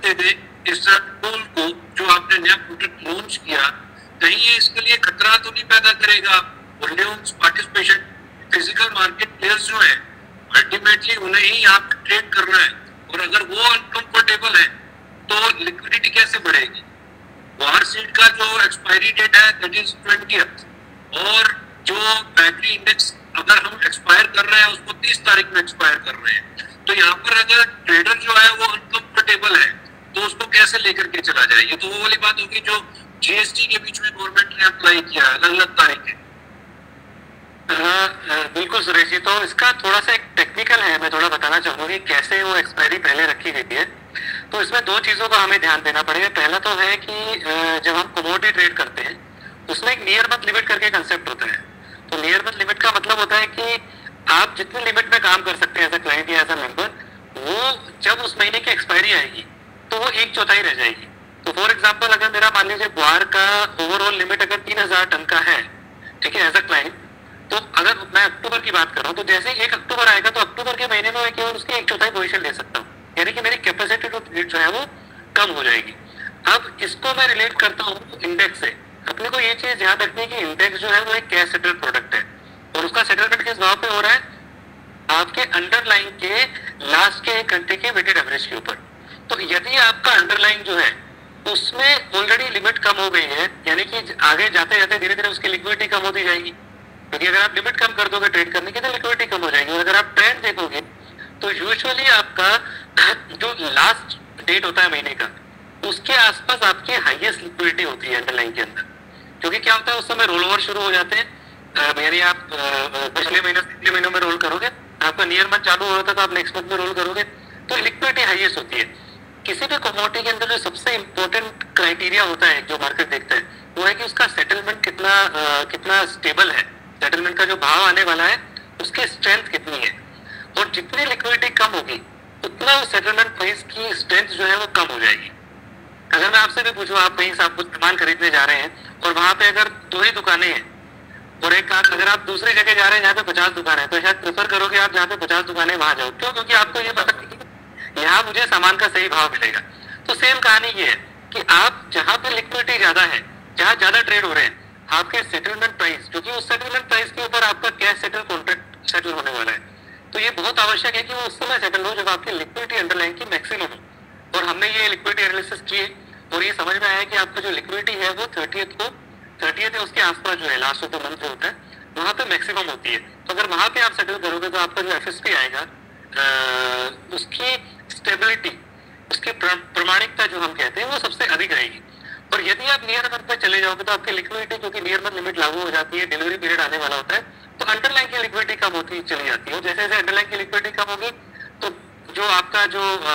सकते थे इस टूल को जो आपने नया प्रोडक्ट लॉन्च किया, कहीं ये इसके लिए खतरा तो नहीं पैदा करेगा? Volumes, participation, physical market players जो है अल्टीमेटली उन्हें ही यहाँ पे ट्रेड करना है, और अगर वो अनकंफर्टेबल है तो लिक्विडिटी कैसे बढ़ेगी? वार सीड का जो एक्सपायरी डेट है दैट इज 20th, और जो बैटरी इंडेक्स अगर हम एक्सपायर कर रहे हैं उसको 30 तारीख में एक्सपायर कर रहे हैं, तो यहाँ पर अगर ट्रेडर जो है वो अनकंफर्टेबल है तो उसको कैसे लेकर के चला जाए? ये तो वो वाली बात होगी जो जीएसटी के बीच में गवर्नमेंट ने अप्लाई किया अलग अलग तारीखें। बिल्कुल सुरेश जी, तो इसका थोड़ा सा एक टेक्निकल है, मैं थोड़ा बताना चाहूंगा कि कैसे वो एक्सपायरी पहले रखी गई है। तो इसमें दो चीजों का हमें ध्यान देना पड़ेगा। पहला तो है कि जब हम कमोडिटी ट्रेड करते हैं उसमें एक नियर मंथ लिमिट करके कंसेप्ट होता है। तो नियर मंथ लिमिट का मतलब होता है कि आप जितने लिमिट में काम कर सकते हैं एज अ क्लाइंट या एज अ मेंबर, वो जब उस महीने की एक्सपायरी आएगी तो वो 1/4 रह जाएगी। तो फॉर एग्जाम्पल अगर मेरा मान लीजिए ग्वार का ओवरऑल लिमिट अगर 3000 टन का है, ठीक है, एज अ क्लाइंट, तो अगर मैं अक्टूबर की बात कर रहा हूँ तो जैसे 1 अक्टूबर आएगा तो अक्टूबर के महीने में मैं केवल उसकी 1/4 पोजीशन ले सकता हूँ, यानी कि मेरी कैपेसिटी टू ट्रेड जो है वो कम हो जाएगी। अब इसको मैं रिलेट करता हूँ इंडेक्स से। अपने को ये चीज ध्यान रखनी है कि इंडेक्स जो है वो एक कैश सेटल प्रोडक्ट है, और उसका सेटलमेंट किस भाव पे हो रहा है? आपके अंडरलाइन के लास्ट के 1 घंटे के वेटेड एवरेज के ऊपर। तो यदि आपका अंडरलाइन जो है उसमें ऑलरेडी लिमिट कम हो गई है, यानी कि आगे जाते जाते धीरे धीरे उसकी लिक्विडिटी कम होती जाएगी, क्योंकि अगर आप लिमिट कम कर दोगे ट्रेड करने की तो लिक्विडिटी कम हो जाएगी। और अगर आप ट्रेंड देखोगे तो यूजुअली आपका जो लास्ट डेट होता है महीने का उसके आसपास आपकी हाईएस्ट लिक्विडिटी होती है अंडरलाइन के अंदर, क्योंकि क्या होता है उस समय रोल ओवर शुरू हो जाते हैं। यानी आप पिछले महीनों में रोल करोगे, आपका नियर मंथ चालू हो रहा था तो आप नेक्स्ट मंथ में रोल करोगे, तो लिक्विडिटी हाईएस्ट होती है। किसी भी कमोडिटी के अंदर जो सबसे इंपॉर्टेंट क्राइटेरिया होता है जो मार्केट देखता है वो है कि उसका सेटलमेंट कितना स्टेबल है, सेटलमेंट का जो भाव आने वाला है उसकी स्ट्रेंथ कितनी है। और जितनी लिक्विडिटी कम होगी उतना सेटलमेंट प्राइस की स्ट्रेंथ जो है वो कम हो जाएगी। अगर मैं आपसे भी पूछूं, आप कहीं से आप कुछ सामान खरीदने जा रहे हैं और वहां पे अगर 2 ही दुकानें हैं और एक अगर आप दूसरी जगह जा रहे हैं जहाँ पे 50 दुकान है, तो शायद प्रेफर करोगे आप जहाँ पे 50 दुकानें वहां जाओ। क्यों? क्योंकि आपको ये पता है कि यहाँ मुझे सामान का सही भाव मिलेगा। तो सेम कहानी ये है कि आप जहाँ पे लिक्विडिटी ज्यादा है, जहाँ ज्यादा ट्रेड हो रहे हैं, आपके सेटलमेंट प्राइस, क्योंकि उस सेटलमेंट प्राइस के ऊपर आपका कैश सेटल कॉन्ट्रैक्ट सेटल होने वाला है, तो ये बहुत आवश्यक है कि वो उस समय सेटल हो जब आपकी लिक्विडिटी अंडरलाइन की मैक्सिमम हो। और हमने ये लिक्विडिटी एनालिसिस किए और ये समझ में आया कि आपका जो लिक्विडिटी है वो 30th या उसके आसपास जो है लास्ट ऑफ द मंथ जो होता है वहां पे मैक्सिमम होती है। तो अगर वहां पे आप सेटल करोगे तो आपका जो एफएसपी आएगा उसकी स्टेबिलिटी, उसकी प्रमाणिकता जो हम कहते हैं वो सबसे अधिक रहेगी। और यदि आप नियर मंथ पे चले जाओगे तो आपकी लिक्विडिटी, क्योंकि नियर मंथ लिमिट लागू हो जाती है, डिलीवरी पीरियड आने वाला होता है, तो अंडरलाइन की लिक्विडिटी कम होती चली जाती है। और जैसे जैसे अंडरलाइन की लिक्विडिटी कम होगी तो जो आपका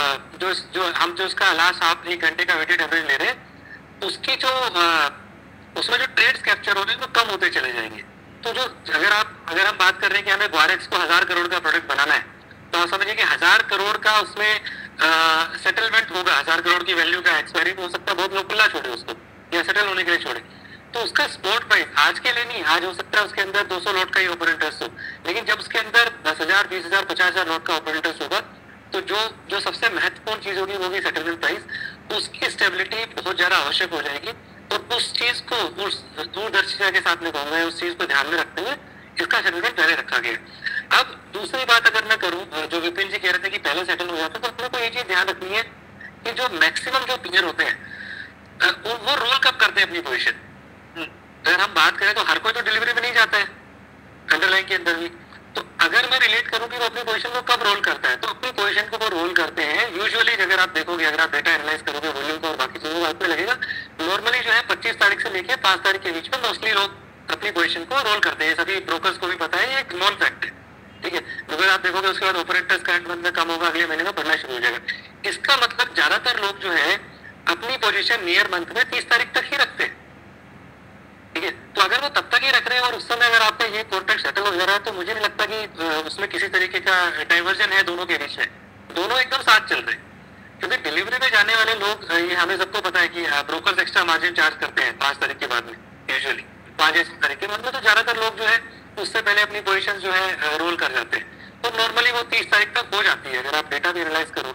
जो इसका लास्ट आप 1 घंटे का वेटेड एवरेज ले रहे हैं उसकी जो उसमें जो ट्रेड्स कैप्चर हो रहे हैं वो कम होते चले जाएंगे। तो जो अगर हम बात कर रहे हैं कि हमें ग्वारेक्स को 1000 करोड़ का प्रोडक्ट बनाना है, तो आप समझिए कि 1000 करोड़ का उसमें सेटलमेंट होगा, 1000 करोड़ की वैल्यू का एक्सपायरी हो सकता है, बहुत लोग खुला छोड़े उसको या सेटल होने के लिए छोड़े, तो उसका स्पॉट प्राइस आज के लिए नहीं, आज हो सकता है उसके अंदर 200 लॉट का ही ओपन इंटरेस्ट हो, लेकिन जब उसके अंदर 10,000, 20,000, 50,000 लॉट का ओपन इंटरेस्ट होगा तो जो सबसे महत्वपूर्ण चीज होगी वो भी सेटलमेंट प्राइस, उसकी स्टेबिलिटी बहुत ज्यादा आवश्यक हो जाएगी। तो उस चीज को, उस दूरदर्शिता के साथ में कहूंगा, उस चीज को ध्यान में रखते हुए इसका सेटलमेंट पहले रखा गया। अब दूसरी बात अगर मैं करूं, जो विपिन जी कह रहे थे कि पहले सेटल हो जाता है, तो अपने को ये चीज ध्यान रखनी है कि जो मैक्सिमम जो प्लेयर होते हैं वो रोल कब करते हैं अपनी पोजीशन। अगर हम बात करें तो हर कोई तो डिलीवरी में नहीं जाता है अंडरलाइन के अंदर भी, तो अगर मैं रिलेट करूं कि वो अपनी पोजीशन को कब रोल करता है, तो अपनी पोजीशन को वो रोल करते हैं यूजुअली, अगर आप देखोगे, अगर आप डेटा एनालाइज करोगे वॉल्यूम को और बाकी चीजों को, आपको लगेगा नॉर्मली जो है 25 तारीख से लेके 5 तारीख के बीच में मोस्टली लोग अपनी पोजीशन को रोल करते हैं। सभी ब्रोकर्स को भी पता है, ये एक नॉन फैक्ट है, ठीक है। अगर आप देखोगे उसके बाद ऑपरेटर्स करंट मंथ में कम होगा, अगले महीने में बढ़ना शुरू हो जाएगा। इसका मतलब ज्यादातर लोग जो है अपनी पोजीशन नियर मंथ में 30 तारीख तक ही रखते हैं, ठीक है। तो अगर वो तब तक ही रख रहे हैं और उस समय अगर आपका ये कॉन्ट्रैक्ट सेटल हो जा रहा है, तो मुझे नहीं लगता कि उसमें किसी तरीके का डाइवर्जन है दोनों के बीच में, दोनों एकदम साथ चल रहे हैं। क्योंकि डिलीवरी में जाने वाले लोग, ये हमें सबको पता है कि ब्रोकर्स एक्स्ट्रा मार्जिन चार्ज करते हैं 5 तारीख के बाद में, यूजुअली 5 या 6 तारीख के बाद में, तो ज्यादातर लोग जो है उससे पहले अपनी पोजीशन जो है रोल कर जाते हैं। तो नॉर्मली वो 30 तारीख तक हो जाती है। अगर आप डेटा भी एनालाइज करोगे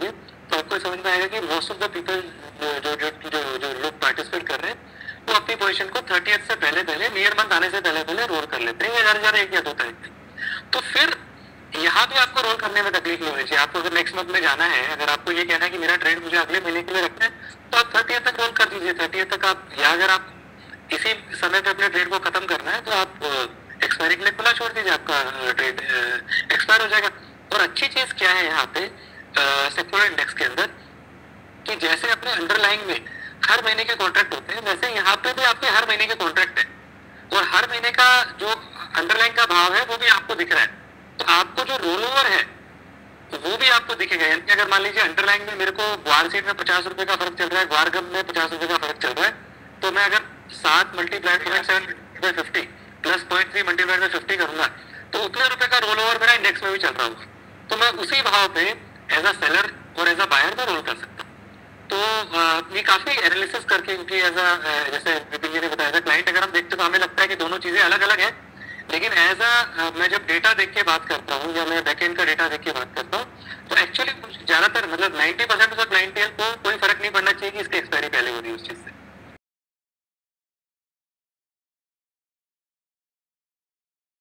तो आपको समझ में आएगा कि मोस्ट ऑफ द पीपल जो जो जो जो लोग पार्टिसिपेट कर रहे हैं वो अपनी पोजीशन को 30th से पहले पहले नियर मंथ आने से पहले पहले रोल कर लेते हैं, या हर 1 या 2 तारीख में। तो फिर यहाँ भी आपको रोल करने में तकलीफ नहीं होनी चाहिए। आपको अगर नेक्स्ट मंथ में जाना है, अगर आपको ये कहना है कि मेरा ट्रेड मुझे अगले महीने के लिए रखना है, तो आप 30th तक रोल कर दीजिए। 30th तक आप, या अगर आप इसी समय पे अपने ट्रेड को खत्म करना है तो आप एक्सपायरी के लिए खुला छोड़ दीजिए, आपका ट्रेड एक्सपायर हो जाएगा। और अच्छी चीज क्या है यहाँ पे सेक्टोरल इंडेक्स के अंदर, कि जैसे अपने अंडरलाइंग में हर महीने के कॉन्ट्रैक्ट होते हैं, वैसे यहाँ पे भी आपके हर महीने के कॉन्ट्रैक्ट है, और हर महीने का जो अंडरलाइंग का भाव है वो भी आपको दिख रहा है। तो आपको जो रोल ओवर है वो भी आपको दिखेगा। यानी अगर मान लीजिए अंडरलाइंग में मेरे को ग्वार सीड में 50 रुपए का फर्क चल रहा है, ग्वार गम में 50 रुपए का फर्क चल रहा है, तो मैं अगर 7 मल्टीप्लाइड 50 प्लस 0.3 मल्टीप्लाइड में 50 करूंगा तो उतने रुपए का रोल ओवर मेरा इंडेक्स में भी चल रहा होगा। तो मैं उसी भाव पे एज अ सेलर और एज अ बायर में रोल कर सकता हूँ। तो ये काफी एनालिसिस करके, क्योंकि एज अ जैसे विपिन जी ने बताया था, क्लाइंट अगर हम देखते तो हमें लगता है कि दोनों चीजें अलग अलग है, लेकिन एज अ मैं जब डेटा देख के बात करता हूँ या मैं बैकएंड का डेटा देख के बात